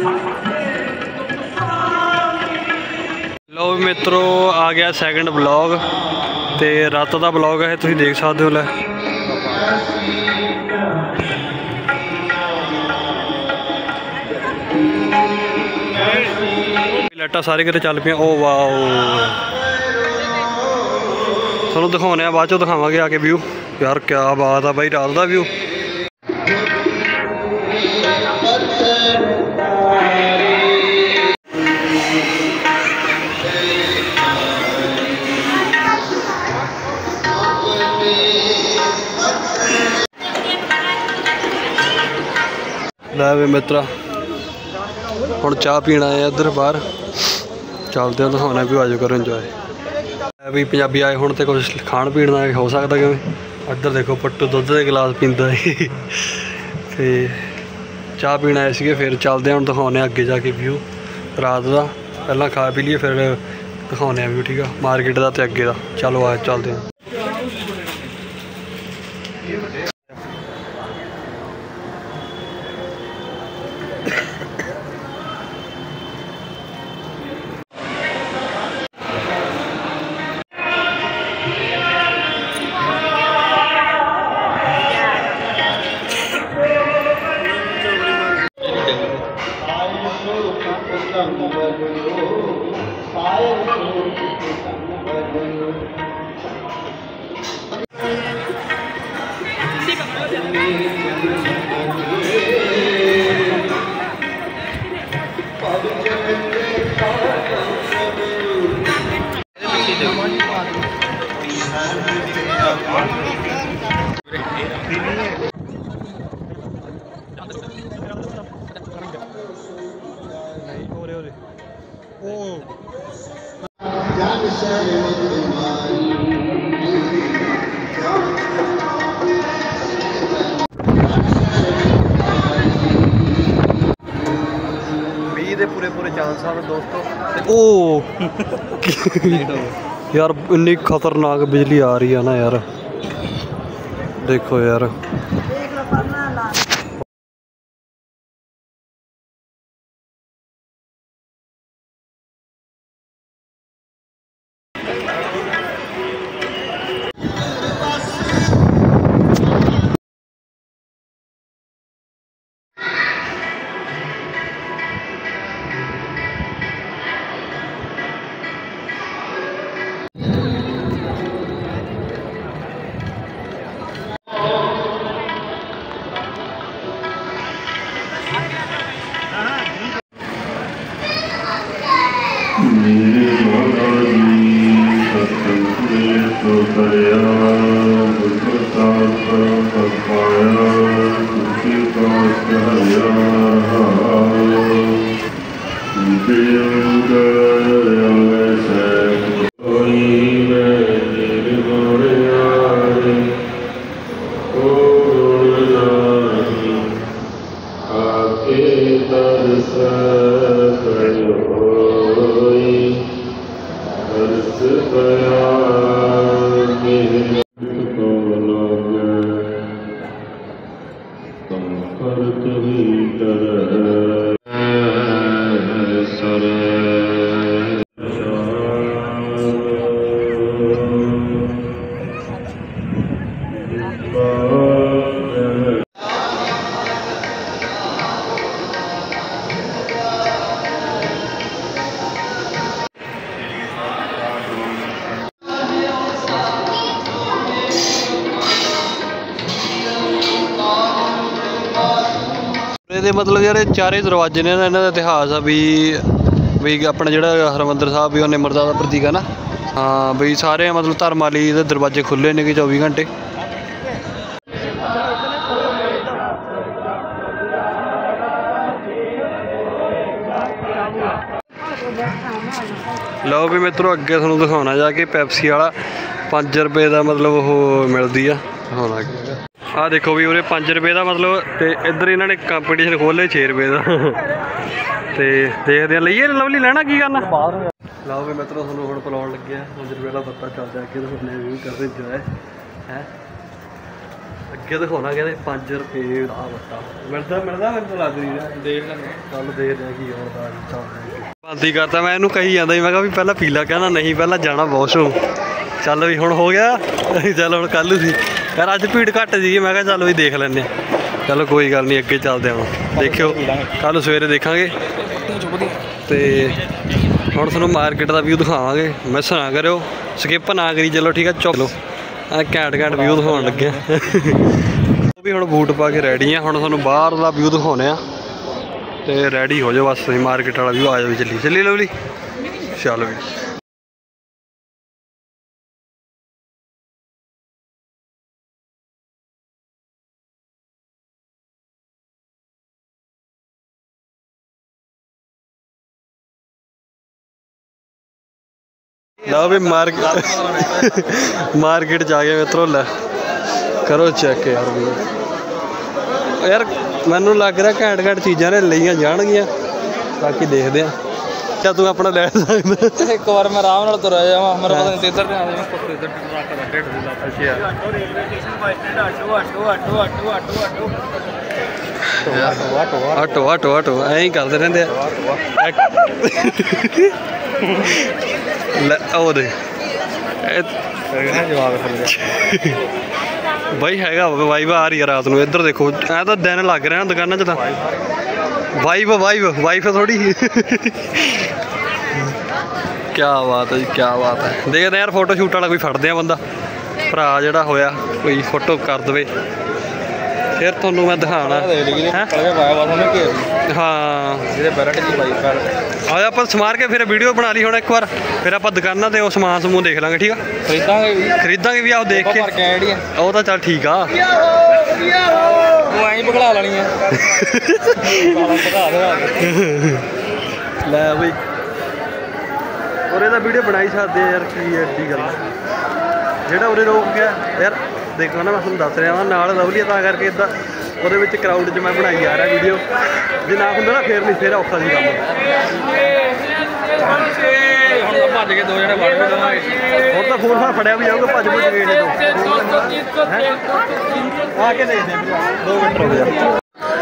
लो मित्रों आ गया second blog तो रात का ब्लॉग है, तुम देख सकते हो। लै लाइटां सारे किते चल पियां। ओ वाओ, थोड़ा दिखाने बाद चो दिखावांगे आके व्यू। यार क्या बात है भाई, रात का व्यू। लै वे मित्रा हुण चाह पीना है इधर बाहर, चलते हैं दिखाने भी आजो करो इंजॉय। भी पंजाबी आए हुण तो कुछ खाण पीण का हो सकता कि इधर देखो पट्टू दुध के गिलास पींदा है तो चाह पीना आए थे। फिर चलते हैं हुण दिखाने अगे जाके व्यू रात का। पहला खा पी लिए फिर दिखाने व्यू, ठीक है, मार्केट का तो अगे का। चलो आ चलते हैं। पूरे पूरे चांस दोस्तों। ओ यार इन्नी खतरनाक बिजली आ रही है ना यार, देखो यार। मतलब यार चारे दरवाजे ने इन्हों का इतिहास आ भी अपना जो हरमंदिर साहब भी निमरता का प्रतीक है ना। हाँ बई सारे मतलब धर्म वाली दरवाजे खुले ने कि 24 घंटे। लो भी मित्रों अगे थोड़ा दिखाना जाके पैप्सी वाला 5 रुपये का मतलब वो मिलती है। दिखाना आ देखो भी उरे 5 रुपये का मतलब, तो इधर इन्होंने कंपीटिशन खोल लिया 6 रुपये का। तो देखते हैं लीए लवली लेना की करना। लो भी मित्रों थोड़ा हम पिलाउन लगे 5 रुपये का पत्ता, चलते अगे तो व्यू कर रहे जो है ਅੱਗੇ ਦਿਖਾਉਣਾ ਕਹਿੰਦੇ 5 ਰੁਪਏ ਦਾ ਵੱਟਾ ਮਿਲਦਾ ਮੈਨੂੰ ਤਾਂ ਲੱਗ ਰਹੀ ਦੇਖ ਲੈਂਦੇ ਚੱਲ ਦੇਖਦੇ ਕੀ ਹੁੰਦਾ ਬੰਦੀ ਕਰਤਾ ਮੈਂ ਇਹਨੂੰ ਕਹੀ ਜਾਂਦਾ ਸੀ ਮੈਂ ਕਿਹਾ ਵੀ ਪਹਿਲਾਂ ਪੀ ਲਾ ਕਹਿੰਦਾ ਨਹੀਂ ਪਹਿਲਾਂ ਜਾਣਾ ਵਾਸ਼ਰੂਮ ਚੱਲ ਵੀ ਹੁਣ ਹੋ ਗਿਆ ਚੱਲ ਹੁਣ ਕੱਲ੍ਹ ਸੀ ਯਾਰ ਅੱਜ ਭੀੜ ਘੱਟ ਸੀਗੀ ਮੈਂ ਕਿਹਾ ਚੱਲ ਵੀ ਦੇਖ ਲੈਂਦੇ ਹਾਂ ਚਲੋ ਕੋਈ ਗੱਲ ਨਹੀਂ ਅੱਗੇ ਚੱਲਦੇ ਹਾਂ ਦੇਖਿਓ ਕੱਲ੍ਹ ਸਵੇਰੇ ਦੇਖਾਂਗੇ ਤੇ ਹੁਣ ਤੁਹਾਨੂੰ ਮਾਰਕੀਟ ਦਾ ਵਿਊ ਦਿਖਾਵਾਂਗੇ ਮਿਸ ਨਾ ਕਰਿਓ ਸਕਿਪ ਨਾ ਕਰੀ ਚਲੋ ਠੀਕ ਆ ਚਲੋ ਘੈਂਟ ਵਿਊ ਦਿਖਾਉਣ ਲੱਗਿਆ ਉਹ ਵੀ ਹੁਣ ਬੂਟ ਪਾ ਕੇ ਰੈਡੀ ਆ ਹੁਣ ਤੁਹਾਨੂੰ ਬਾਹਰ ਦਾ ਵਿਊ ਦਿਖਾਉਂਦੇ ਆ ਤੇ ਰੈਡੀ ਹੋ ਜਾਓ ਬਸ ਤੁਸੀਂ ਮਾਰਕੀਟ ਵਾਲਾ ਵਿਊ ਆ ਜਾਓ ਚੱਲੀ ਲਵਲੀ ਚੱਲ ਵੀ ਲਓ ਵੀ ਮਾਰਕੀਟ ਜਾ ਕੇ ਮਿੱਤਰੋ ਲੈ ਕਰੋ ਚੈੱਕ ਯਾਰ ਮੈਨੂੰ ਲੱਗ ਰਿਹਾ ਘੈਂਟ ਚੀਜ਼ਾਂ ਨੇ ਲਈਆਂ ਜਾਣਗੀਆਂ ਬਾਕੀ ਦੇਖਦੇ ਆ ਕਿਆ ਤੂੰ ਆਪਣਾ ਲੈ ਸਕਦਾ ਇੱਕ ਵਾਰ ਮੈਂ ਆਰਾਮ ਨਾਲ ਤੁਰਿਆ ਜਾਵਾਂ ਮੇਰਾ ਪਤਾ ਨਹੀਂ ਇੱਧਰ ਧਿਆਨ ਆਟੋ ਐਂ ਹੀ ਕਰਦੇ ਰਹਿੰਦੇ ਆ ਲੈ ਉਹ ਦੇ ਬਾਈ ਹੈਗਾ ਵਾਈਬ ਆ ਰਹੀ ਆ ਰਾਤ ਨੂੰ ਇੱਧਰ ਦੇਖੋ ਐ ਤਾਂ ਦਿਨ ਲੱਗ ਰਿਹਾ ਦੁਕਾਨਾਂ 'ਚ ਤਾਂ ਵਾਈਫ ਥੋੜੀ ਕਿਆ ਬਾਤ ਹੈ ਜੀ ਕਿਆ ਬਾਤ ਹੈ ਦੇਖਦੇ ਯਾਰ ਫੋਟੋ ਸ਼ੂਟ ਵਾਲਾ ਕੋਈ ਫੜਦੇ ਆ ਬੰਦਾ ਭਰਾ ਜਿਹੜਾ ਹੋਇਆ ਕੋਈ ਫੋਟੋ ਕਰ ਦੇਵੇ ਫਿਰ ਤੁਹਾਨੂੰ ਮੈਂ ਦਿਖਾਉਣਾ ਹਾਂ ਆ ਆਪਾਂ ਸਮਾਰ ਕੇ ਫਿਰ ਵੀਡੀਓ ਬਣਾ ਲਈ ਹੁਣ ਇੱਕ ਵਾਰ ਫਿਰ ਆਪਾਂ ਦੁਕਾਨਾਂ ਤੇ ਉਹ ਸਮਾਨ ਸਮੂਹ ਦੇਖ ਲਾਂਗੇ ਠੀਕ ਆ ਖਰੀਦਾਂਗੇ ਵੀ ਆਹ ਦੇਖ ਕੇ ਉਹ ਤਾਂ ਚੱਲ ਠੀਕ ਆ ਐਂ ਭਗਲਾ ਲੈਣੀ ਆ ਲੈ ਬਈ ਉਰੇ ਦਾ ਵੀਡੀਓ ਬਣਾਈ ਸਕਦੇ ਆ ਯਾਰ ਕੀ ਐਡੀ ਗੱਲ ਜਿਹੜਾ ਉਰੇ ਰੋਕ ਗਿਆ ਯਾਰ ਦੇਖੋ ਨਾ ਮੈਂ ਤੁਹਾਨੂੰ ਦੱਸ ਰਿਹਾ ਵਾਂ ਨਾਲ ਲਵਲੀ ਤਾਂ ਕਰਕੇ ਇੱਦਾਂ ਉਹਦੇ ਵਿੱਚ ਕਰਾਊਡ 'ਚ ਮੈਂ ਬਣਾਈ ਜਾ ਰਿਹਾ ਵੀਡੀਓ ਜੇ ਨਾ ਹੁੰਦਾ ਨਾ ਫਿਰ ਔਖਾ ਸੀ ਕੰਮ ਹੁਣ ਭੱਜ ਕੇ ਦੋ ਜਣੇ ਵੜ ਗਏ ਹੁਣ ਤਾਂ ਫੋਨ ਫੜਿਆ ਵੀ ਜਾਊਗਾ ਭੱਜ ਗਏ ਨੇ ਆ ਕੇ ਦੇਖਦੇ 2 ਮਿੰਟ ਰੁਕ ਜਾ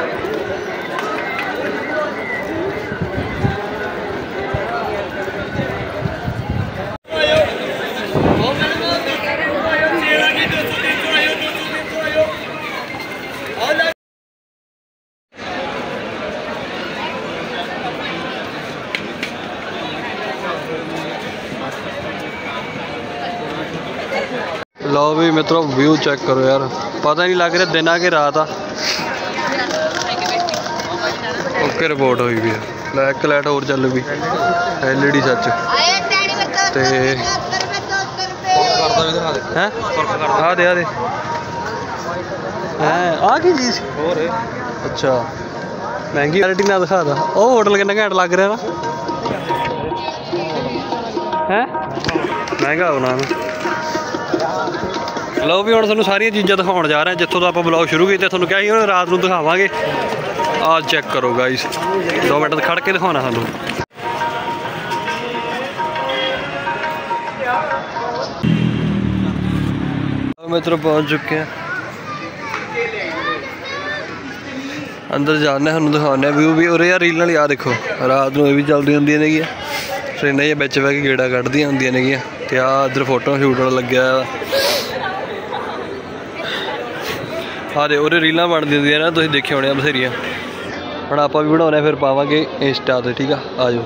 ਲਓ ਵੀ ਮਿੱਤਰੋ ਵਿਊ ਚੈੱਕ ਕਰੋ ਯਾਰ ਪਤਾ ਨਹੀਂ ਲੱਗ ਰਿਹਾ ਦਿਨ ਆ ਕਿ ਰਾਤ ਆ ਓਕੇ ਰਿਪੋਰਟ ਹੋਈ ਵੀ ਲੈ ਇੱਕ ਲਾਈਟ ਹੋਰ ਚੱਲ ਵੀ LED ਸੱਚ ਤੇ ਹੈ ਆ ਦੇ ਹੈ ਆ ਕੀ ਚੀਜ਼ ਹੋਰ ਅੱਛਾ ਮਹਿੰਗੀ ਕੁਆਲਿਟੀ ਨਾਲ ਦਿਖਾ ਦਾ ਉਹ ਹੋਟਲ ਕਿੰਨਾ ਘੈਂਟ ਲੱਗ ਰਿਹਾ ਨਾ ਹੈ ਮਹਿੰਗਾ ਹੋਣਾ ਨਾ ਲਓ ਵੀ ਹੁਣ ਤੁਹਾਨੂੰ ਸਾਰੀਆਂ ਚੀਜ਼ਾਂ ਦਿਖਾਉਣ ਜਾ ਰਹੇ ਹਾਂ ਜਿੱਥੋਂ ਤੋਂ ਆਪਾਂ ਬਲੌਗ ਸ਼ੁਰੂ ਕੀਤਾ ਤੁਹਾਨੂੰ ਕਿਹਾ ਸੀ ਹੁਣ ਰਾਤ ਨੂੰ ਦਿਖਾਵਾਂਗੇ ਆਹ ਚੈੱਕ ਕਰੋ ਗਾਈਸ 2 ਮਿੰਟ ਖੜ ਕੇ ਦਿਖਾਉਣਾ ਸਾਨੂੰ ਮਿੱਤਰੋ ਪਹੁੰਚ ਚੁੱਕੇ ਹਾਂ ਅੰਦਰ ਜਾਣੇ ਤੁਹਾਨੂੰ ਦਿਖਾਉਂਦੇ ਵਿਊ ਵੀ ਉਰੇ ਯਾਰ ਰੀਲ ਨਾਲ ਆ ਦੇਖੋ ਰਾਤ ਨੂੰ ਇਹ ਵੀ ਚੱਲਦੀਆਂ ਹੁੰਦੀਆਂ ਨੇਗੀਆਂ ਟ੍ਰੇਨਾਂ ਇਹ ਵਿੱਚ ਬਹਿ ਕੇ ਗੇੜਾ ਕੱਢਦੀਆਂ ਹੁੰਦੀਆਂ ਨੇਗੀਆਂ ਤੇ ਆਹ ਇੱਧਰ ਫੋਟੋ ਸ਼ੂਟ ਵਾਲਾ ਲੱਗਿਆ ਹਾਂ ਦੇ ਉਰੇ ਰੀਲਾਂ ਬਣਦੀਆਂ ਹੁੰਦੀਆਂ ਨਾ ਤੁਸੀਂ ਦੇਖੇ ਹੋਣੇ ਆ ਬਥੇਰੀਆਂ ਹੁਣ ਆਪਾਂ ਵੀ ਬਣਾਉਣੇ ਫਿਰ ਪਾਵਾਂਗੇ ਇੰਸਟਾ 'ਤੇ ਠੀਕ ਆ ਜਾਓ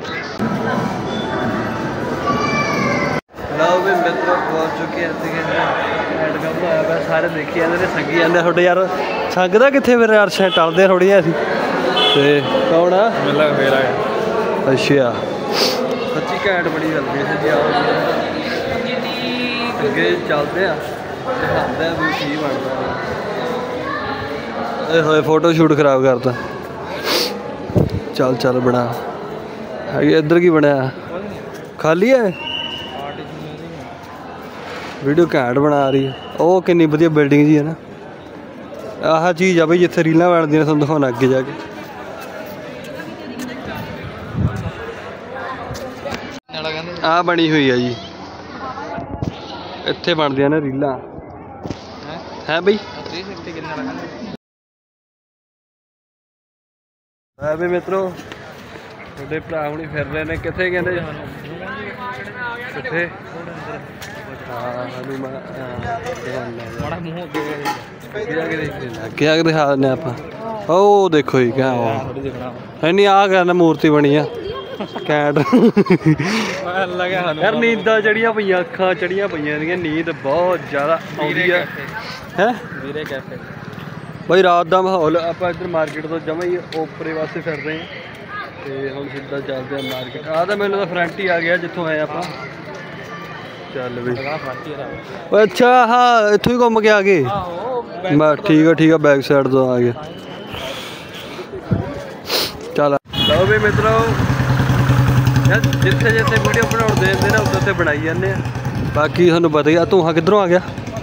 ਲਓ ਵੀ ਮਿੱਤਰੋ ਪਹੁੰਚ ਚੁੱਕੇ ਐਡ ਕੰਮ ਹੋਇਆ ਪਿਆ ਸਾਰੇ ਦੇਖੀ ਜਾਂਦੇ ਨੇ ਸੰਗੀ ਜਾਂਦੇ ਤੁਹਾਡੇ ਯਾਰ ਸੰਗਦਾ ਕਿੱਥੇ ਫਿਰ ਯਾਰ ਟਲਦੇ ਥੋੜ੍ਹੀਆਂ ਅਸੀਂ ਤੇ ਕੌਣ ਆ ਮੇਲਾ ਫੇਰ ਆਇਆ ਅੱਛਾ ਸੱਚੀ ਘੈਂਟ ਬੜੀ ਚੱਲਦੀ ਹੈ ਜੀ ਅੱਗੇ ਚੱਲਦੇ ਆ ਦਿਖਾਉਂਦੇ ਆ ਵੀ ਕੀ ਬਣਦਾ ਇਹ ਹੋਏ ਫੋਟੋ ਸ਼ੂਟ ਖਰਾਬ ਕਰਤਾ ਚੱਲ ਬਣਾ ਇੱਧਰ ਕੀ ਬਣਿਆ ਖਾਲੀ ਹੈ ਵੀਡੀਓ ਘੈਂਟ ਬਣਾ ਰਹੀ ਹੈ ਉਹ ਕਿੰਨੀ ਵਧੀਆ ਬਿਲਡਿੰਗ ਜੀ ਹੈ ਨਾ ਆਹ ਚੀਜ਼ ਆ ਬਈ ਜਿੱਥੇ ਰੀਲਾਂ ਬਣਦੀਆਂ ਨੇ ਤੁਹਾਨੂੰ ਦਿਖਾਉਣਾ ਅੱਗੇ ਜਾ ਕੇ ਆਹ ਬਣੀ ਹੋਈ ਆ ਜੀ ਇੱਥੇ ਬਣਦੀਆਂ ਨੇ ਰੀਲਾਂ ਹੈ ਬਈ ਵੀ ਮਿੱਤਰੋ ਤੁਹਾਡੇ ਭਰਾ ਹੁਣੀ ਫਿਰ ਰਹੇ ਨੇ ਕਿੱਥੇ ਕਹਿੰਦੇ ਕਿੱਥੇ ਹਾਂ ਸਾਨੂੰ ਮਾੜਾ ਮੂੰਹ ਅੱਗੇ ਆ ਕੇ ਦਿਖਾ ਦਿੰਦੇ ਆਪਾਂ ਉਹ ਦੇਖੋ ਜੀ ਕਿਆ ਨਹੀਂ ਆਹ ਕਰਨਾ ਮੂਰਤੀ ਬਣੀ ਆ ਕੈਟ ਲੱਗਿਆ ਯਾਰ ਨੀਂਦਾਂ ਚੜੀਆਂ ਪਈਆਂ ਅੱਖਾਂ ਚੜੀਆਂ ਪਈਆਂ ਇਹਦੀਆਂ ਨੀਂਦ ਬਹੁਤ ਜ਼ਿਆਦਾ ਆਉਂਦੀ ਆ ਹੈ ਵੀਰੇ ਕੈਫੇ ਬਾਈ ਰਾਤ ਦਾ ਮਾਹੌਲ ਆਪਾਂ ਇੱਧਰ ਮਾਰਕੀਟ ਤੋਂ ਜਮਾਂ ਹੀ ਓਪਰੇ ਵਾਸਤੇ ਫਿਰ ਰਹੇ ਹਾਂ ਤੇ ਹੁਣ ਸਿੱਧਾ ਚੱਲਦੇ ਆ ਮਾਰਕੀਟ ਆਹ ਤਾਂ ਮੈਨੂੰ ਤਾਂ ਫਰੰਟ ਹੀ ਆ ਗਿਆ ਜਿੱਥੋਂ ਆਏ ਆਪਾਂ ਚੱਲ ਵੀ ਅੱਛਾ ਹਾਂ ਇੱਥੋਂ ਹੀ ਘੁੰਮ ਕੇ ਆ ਗਏ ਬਸ ਠੀਕ ਆ ਬੈਕ ਸਾਈਡ ਤੋਂ ਆ ਗਏ ਚੱਲ ਲਓ ਵੀ ਮਿੱਤਰੋ ਯਾਰ ਜਿੱਥੇ ਜਿੱਥੇ ਵੀਡੀਓ ਬਣਾਉਂਦੇ ਹੁੰਦੇ ਨਾ ਉੱਥੇ ਬਣਾਈ ਜਾਂਦੇ ਆ ਬਾਕੀ ਤੁਹਾਨੂੰ ਪਤਾ ਹੀ ਆ ਤੂੰ ਕਿੱਧਰੋਂ ਆ ਗਿਆ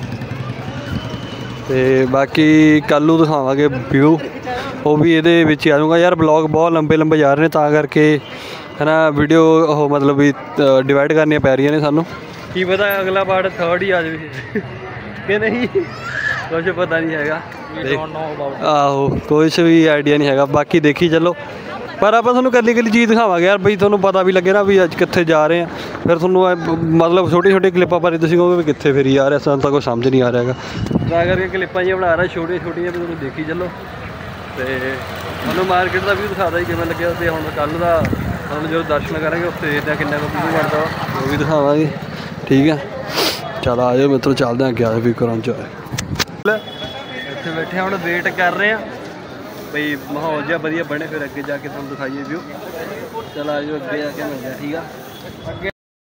ਤੇ ਬਾਕੀ ਕੱਲ੍ਹ ਨੂੰ ਦਿਖਾਵਾਂਗੇ ਵਿਊ ਉਹ ਵੀ ਇਹਦੇ ਵਿੱਚ ਆ ਜਾਊਗਾ ਯਾਰ ਬਲੌਗ ਬਹੁਤ ਲੰਬੇ ਜਾ ਰਹੇ ਨੇ ਤਾਂ ਕਰਕੇ ਹੈ ਨਾ ਵੀਡੀਓ ਉਹ ਮਤਲਬ ਵੀ ਡਿਵਾਈਡ ਕਰਨੀਆਂ ਪੈ ਰਹੀਆਂ ਨੇ ਸਾਨੂੰ ਕੀ ਪਤਾ ਅਗਲਾ ਪਾਰਟ 3rd ਹੀ ਆ ਜਾਵੇ ਕਿ ਨਹੀਂ ਕੁਛ ਪਤਾ ਨਹੀਂ ਹੈਗਾ ਆਹੋ ਕੁਛ ਵੀ ਆਈਡੀਆ ਨਹੀਂ ਹੈਗਾ ਬਾਕੀ ਦੇਖੀ ਚੱਲੋ ਪਰ ਆਪਾਂ ਤੁਹਾਨੂੰ ਇਕੱਲੀ ਚੀਜ਼ ਦਿਖਾਵਾਂਗੇ ਯਾਰ ਬਈ ਤੁਹਾਨੂੰ ਪਤਾ ਵੀ ਲੱਗੇ ਨਾ ਵੀ ਅੱਜ ਕਿੱਥੇ ਜਾ ਰਹੇ ਆ ਫਿਰ ਤੁਹਾਨੂੰ ਮਤਲਬ ਛੋਟੀ ਕਲਿੱਪਾਂ ਬਾਰੇ ਤੁਸੀਂ ਕਹੋਗੇ ਵੀ ਕਿੱਥੇ ਫਿਰੀ ਆ ਰਿਹਾ ਸਾਨੂੰ ਤਾਂ ਕੋਈ ਸਮਝ ਨਹੀਂ ਆ ਰਿਹਾ ਹੈਗਾ ਤਾਂ ਕਰਕੇ ਕਲਿੱਪਾਂ ਜਿਹੀਆਂ ਬਣਾ ਰਿਹਾ ਛੋਟੀਆਂ ਵੀ ਤੁਹਾਨੂੰ ਦੇਖੀ ਚੱਲੋ ਤੇ ਤੁਹਾਨੂੰ ਮਾਰਕੀਟ ਦਾ ਵੀ ਦਿਖਾ ਦਾਂ ਕਿਵੇਂ ਲੱਗਿਆ ਤੇ ਹੁਣ ਕੱਲ੍ਹ ਦਾ ਤੁਹਾਨੂੰ ਜਦੋਂ ਦਰਸ਼ਨ ਕਰਾਂਗੇ ਉੱਥੇ ਇਹਦਾ ਕਿੰਨਾ ਕੁ ਵਿਊ ਬਣਦਾ ਉਹ ਵੀ ਦਿਖਾਵਾਂਗੇ ਠੀਕ ਆ ਚੱਲ ਆ ਜਾਓ ਮਿੱਤਰੋ ਚੱਲਦੇ ਹਾਂ ਗਿਆ ਵੀ ਕਰਾਂ ਚ ਇੱਥੇ ਬੈਠੇ ਹੁਣ ਵੇਟ ਕਰ ਰਹੇ ਆ ਬਈ ਮਾਹੌਲ ਜਿਹਾ ਵਧੀਆ ਬਣੇ ਫਿਰ ਅੱਗੇ ਜਾ ਕੇ ਤੁਹਾਨੂੰ ਦਿਖਾਈਏ ਵਿਊ ਚੱਲ ਆ ਜਾਓ ਅੱਗੇ ਆ ਕੇ ਮਿਲਦੇ ਆ ਠੀਕ ਆ ਅੱਗੇ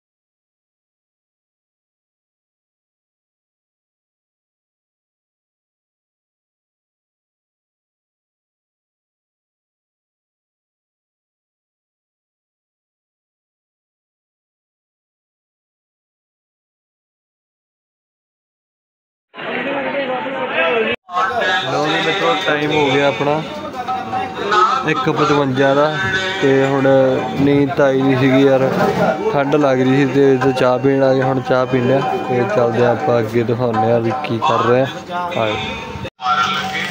ਲਓ ਜੀ ਮਿੱਤਰੋ ਟਾਈਮ ਹੋ ਗਿਆ ਆਪਣਾ 1:55 ਦਾ ਤੇ ਹੁਣ ਨੀਂਦ ਤਾਂ ਆਈ ਨਹੀਂ ਸੀਗੀ ਯਾਰ ਠੰਡ ਲੱਗ ਰਹੀ ਸੀ ਤੇ ਚਾਹ ਪੀਣ ਆ ਗਏ ਹੁਣ ਚਾਹ ਪੀਂਦੇ ਆ ਤੇ ਚੱਲਦੇ ਆਪਾਂ ਅੱਗੇ ਦਿਖਾਉਂਦੇ ਆ ਵੀ ਕੀ ਕਰ ਰਹੇ ਆ